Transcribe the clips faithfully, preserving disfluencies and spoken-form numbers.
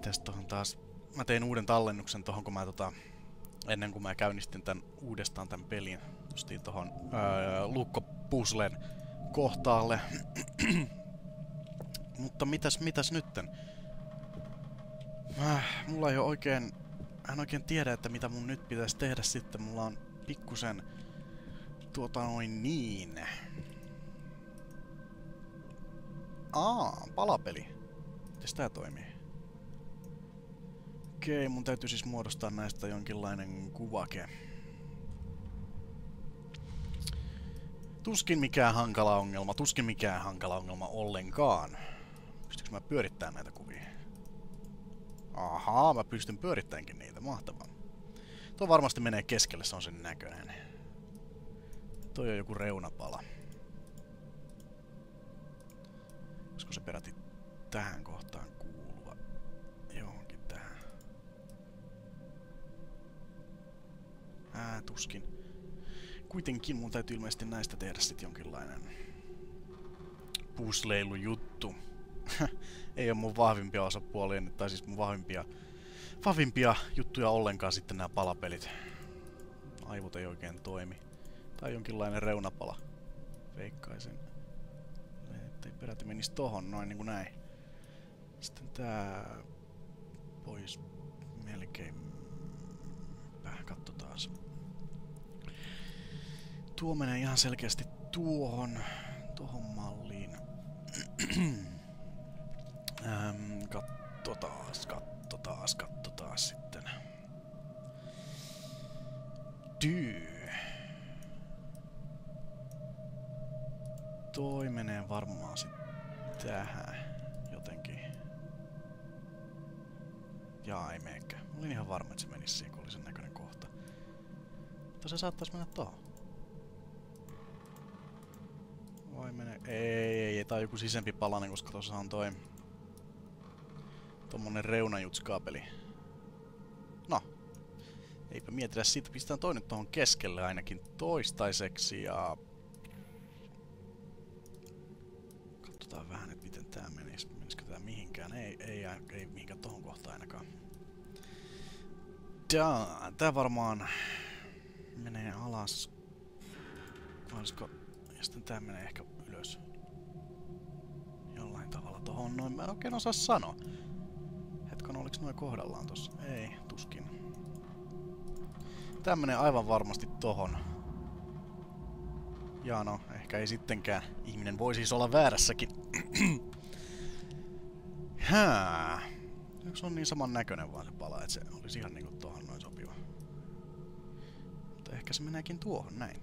Mitäs tohon taas? Mä tein uuden tallennuksen tohon, kun mä tota... Ennen kuin mä käynnistin tän uudestaan tän pelin. Justiin tohon öö, lukkopuslen kohtaalle. Mutta mitäs, mitäs nytten? Äh, mulla ei oo oikein... Mä en oikein tiedä, että mitä mun nyt pitäisi tehdä sitten. Mulla on pikkusen... Tuota noin niin... Aa, palapeli. Mites tää toimii? Okei, mun täytyy siis muodostaa näistä jonkinlainen kuvake. Tuskin mikään hankala ongelma, tuskin mikään hankala ongelma ollenkaan. Pystytkö mä pyörittämään näitä kuvia? Ahaa, mä pystyn pyörittäänkin niitä, mahtavaa. Tuo varmasti menee keskelle, se on sen näköinen. Toi on joku reunapala. Olisiko se peräti tähän kohtaan kuuluva? Johonkin tähän. Ää, tuskin. Kuitenkin mun täytyy ilmeisesti näistä tehdä sit jonkinlainen puzzleilu-juttu. Ei oo mun vahvimpia osapuolia, tai siis mun vahvimpia, vahvimpia juttuja ollenkaan sitten nämä palapelit. Aivot ei oikein toimi. Tai jonkinlainen reunapala. Veikkaisin. Ettei peräti menis tohon, noin niinku näin. Sitten tää... Pois melkein... Katsotaas. Tuo menee ihan selkeästi tuohon. Tohon malliin. ähm, katsotaas, katsotaas, katsotaas sitten. Dyy. Toi menee varmaan sit tähän jotenkin. Jaa, ei meekään. Olin ihan varma, että se menisi siihen, kun oli sen näköinen kohta. Mutta se saattais mennä tohon. Vai menee? Ei, ei, ei. Tää on joku sisempi palanen, koska tossa on toi... Tommonen reunajutskaapeli. No. Eipä mietitä siitä. Pistetään toi nyt tohon keskelle ainakin toistaiseksi ja... Katsotaan vähän, että miten tää menis. Menisikö tää mihinkään? Ei, ei, ei, ei mihinkään tohon kohtaan ainakaan. Tää, tää varmaan menee alas. Olisiko... Ja sitten tää menee ehkä ylös. Jollain tavalla tohon noin. Mä en oikein osaa sanoa. Hetken, oliks noin kohdallaan tossa? Ei, tuskin. Tää menee aivan varmasti tohon. Ja no, ehkä ei sittenkään. Ihminen voi siis olla väärässäkin. Hää. Se on niin saman näköinen vaan se pala, että se olisi ihan niinku tohon noin sopiva. Mutta ehkä se meneekin tuohon, näin.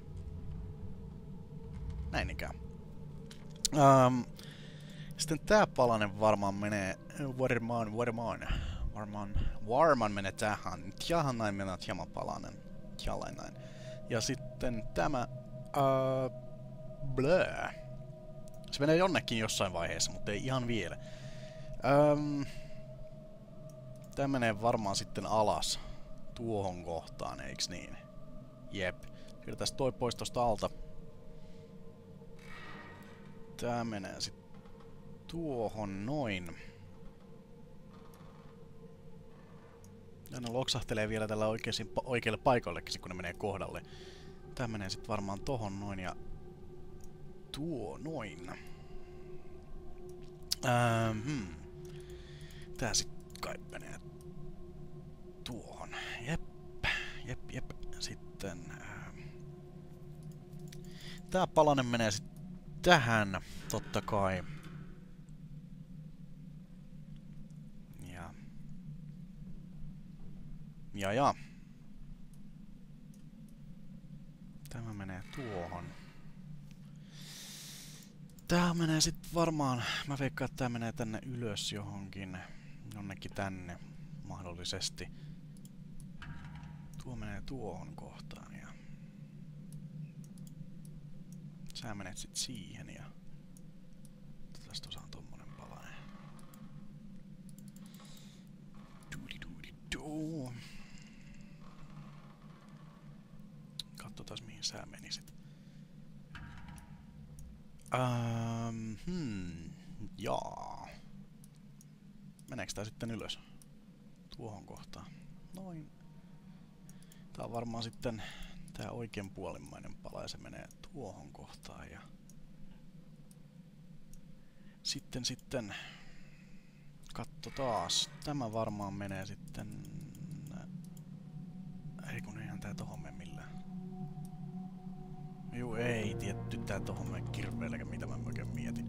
Näin ikään. Um, sitten tää palanen varmaan menee... Varmaan, varmaan, varmaan, varmaan menee tähän. Tjahan näin menee tjama palanen. Tjalain näin. Ja sitten tämä... Uh, blö. Se menee jonnekin jossain vaiheessa, mutta ei ihan vielä. Um, tää menee varmaan sitten alas. Tuohon kohtaan, eiks niin? Jep. Kyllä tästä toi pois tosta alta. Tää menee sit tuohon noin. Ja ne loksahtelee vielä tällä oikeille paikoillekin, kun ne menee kohdalle. Tää menee sit varmaan tohon noin ja... Tuo noin. Ähm, hmm. Tää sit kai menee... Tuohon. Jep. Jep, jep. Sitten... Ähm. Tää palanen menee sit tähän, totta kai. Ja... Ja ja. Tämä menee tuohon. Tää menee sit varmaan... Mä veikkaan, että tää menee tänne ylös johonkin. Jonnekin tänne. Mahdollisesti. Tuo menee tuohon kohtaan ja... Sä menet sit siihen ja... Tästä osaan tommonen palanen. Duudi duudi duu. Katsotaas mihin sä menisit. Ähm, hmm, jaa. Meneekö tää sitten ylös? tuohon kohtaan. Noin. Tää on varmaan sitten tää oikeanpuolimmainen pala ja se menee tuohon kohtaan ja sitten sitten katso taas. Tämä varmaan menee sitten... Ei kun eihän tää tohon mene millään. Juu ei tietty tää tohon mene kirveelläkään mitä mä oikein mietin.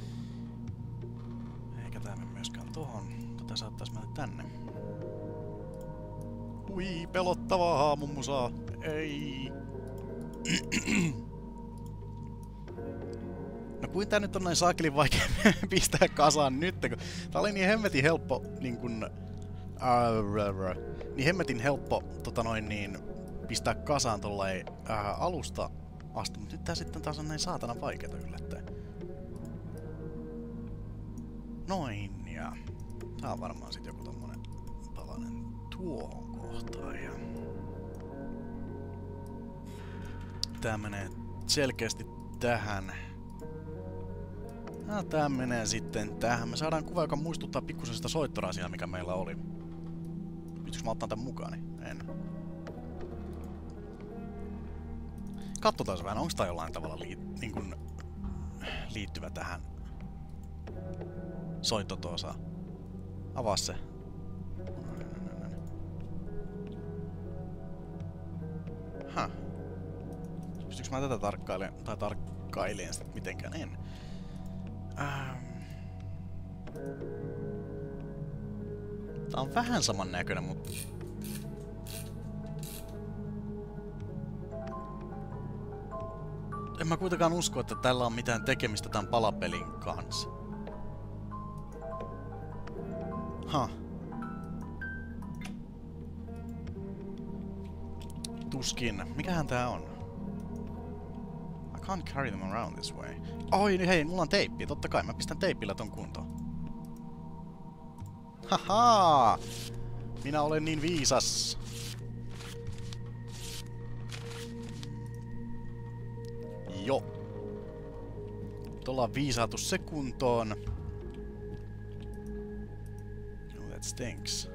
Eikä tää mene myöskään tohon. Tätä saattais mennä tänne. Ui, pelottavaa mummusaa. Ei. No kuin tää nyt on näin saakelin vaikea pistää kasaan nyt, kun tää oli niin hemmetin helppo niin kun... Äh, niin hemmetin helppo tota noin niin pistää kasaan tollain äh, alusta asti, mutta nyt tää sitten taas on näin saatana vaikeeta yllättäen. Noin ja... Tää on varmaan sit joku tommonen palanen tuohon kohtaan ja... Tää menee selkeästi tähän. No, tää menee sitten tähän. Me saadaan kuva, joka muistuttaa pikkusen sitä soittorasiaa, mikä meillä oli. Pitäisikö mä ottaa tän mukaan? En. Katsotaan vähän, onko tää jollain tavalla liit niin kun liittyvä tähän soittotoosa. Avaa se. Häh. Pystyykö mä tätä tarkkailemaan, tai tarkkaileen sitä mitenkään? En. Ähm. Tää on vähän saman näköinen, mutta... En mä kuitenkaan usko, että tällä on mitään tekemistä tämän palapelin kanssa. Ha. Tuskin. Mikähän tää on? I can't carry them around this way. Oi, hei, mulla on teippi. Totta kai, mä pistän teipillä ton kuntoon. Haha! Minä olen niin viisas. Jo. Nyt ollaan viisaatu se kuntoon. Oh, that stinks.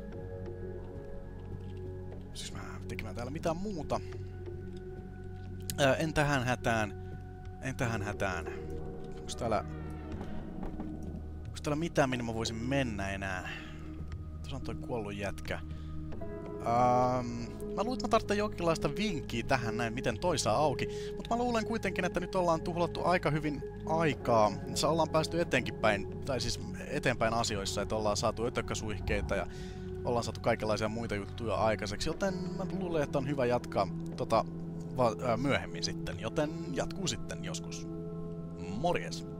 Siis mä tekemään täällä mitään muuta. Ää, en tähän hätään. En tähän hätään. Onks täällä... Onks täällä mitään, minne mä voisin mennä enää? Tuossa on toi kuollut jätkä. Ähm, mä luulen, että mä tarvitsen jonkinlaista vinkkiä tähän näin, miten toi saa auki. Mutta mä luulen kuitenkin, että nyt ollaan tuhlattu aika hyvin aikaa. Se ollaan päästy eteenkin päin, tai siis eteenpäin asioissa, että ollaan saatu ötökkäsuihkeita ja ollaan saatu kaikenlaisia muita juttuja aikaiseksi. Joten mä luulen, että on hyvä jatkaa tota, va, ää, myöhemmin sitten. Joten jatkuu sitten joskus. Morjes!